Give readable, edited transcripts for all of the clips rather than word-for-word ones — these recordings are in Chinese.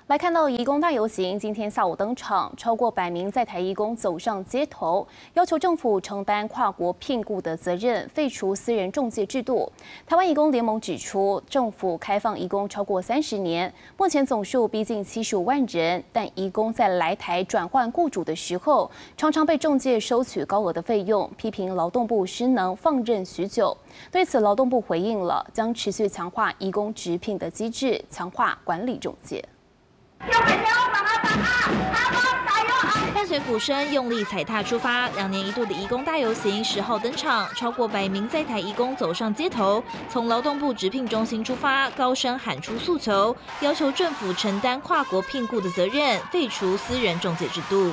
来看到移工大游行，今天下午登场，超过100名在台移工走上街头，要求政府承担跨国聘雇的责任，废除私人仲介制度。台湾移工联盟指出，政府开放移工超过30年，目前总数逼近75万人，但移工在来台转换雇主的时候，常常被仲介收取高额的费用，批评劳动部失能放任许久。对此，劳动部回应了，将持续强化移工直聘的机制，强化管理仲介。 伴随鼓声，用力踩踏出发。2年一度的移工大游行10号登场，超过100名在台移工走上街头，从劳动部直聘中心出发，高声喊出诉求，要求政府承担跨国聘雇的责任，废除私人仲介制度。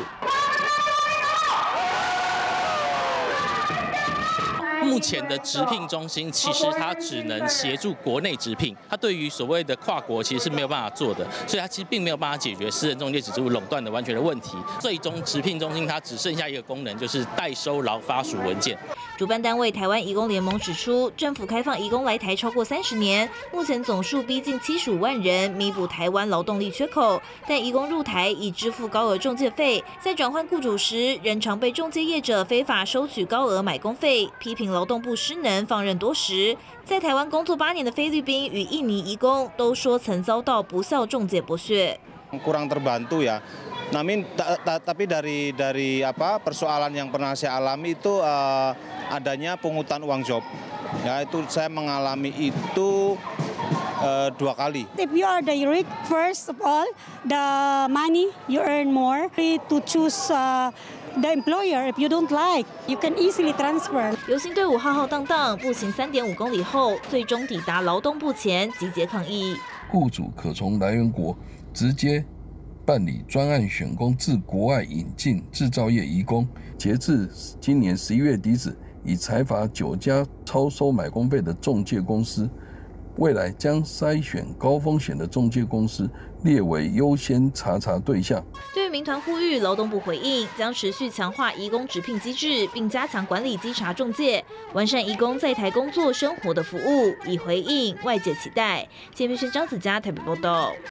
目前的直聘中心其实它只能协助国内直聘，它对于所谓的跨国其实是没有办法做的，所以它其实并没有办法解决私人仲介制度垄断的完全的问题。最终直聘中心它只剩下一个功能，就是代收劳发属文件。 主办单位台湾移工联盟指出，政府开放移工来台超过30年，目前总数逼近75万人，弥补台湾劳动力缺口。但移工入台已支付高额仲介费，在转换雇主时，仍常被仲介业者非法收取高额买工费，批评劳动部失能放任多时。在台湾工作8年的菲律宾与印尼移工都说曾遭到不孝仲介剥削。 kurang terbantu ya. Tapi dari persoalan yang pernah saya alami itu adanya pungutan uang job. Ya itu saya mengalami itu 2 kali. If you are the rich, first of all, the money you earn more. Free to choose the employer if you don't like, you can easily transfer. 游行队伍浩浩荡荡，步行3.5公里后，最终抵达劳动部前集结抗议。 雇主可从来源国直接办理专案选工至国外引进制造业移工，截至今年11月底止，已裁罚9家超收买工费的仲介公司。未来将筛选高风险的仲介公司列为优先查对象。 对于民团呼吁，劳动部回应将持续强化移工直聘机制，并加强管理稽查仲介，完善移工在台工作生活的服务，以回应外界期待。节目是张子佳台北报道。